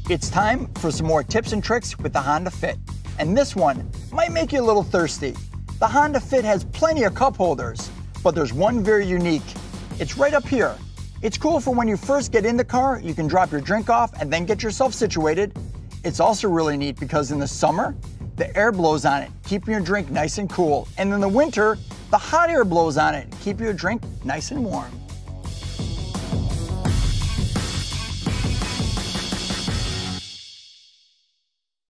It's time for some more tips and tricks with the Honda Fit. And this one might make you a little thirsty. The Honda Fit has plenty of cup holders, but there's one very unique. It's right up here. It's cool for when you first get in the car, you can drop your drink off and then get yourself situated. It's also really neat because in the summer, the air blows on it, keeping your drink nice and cool. And in the winter, the hot air blows on it, keeping your drink nice and warm.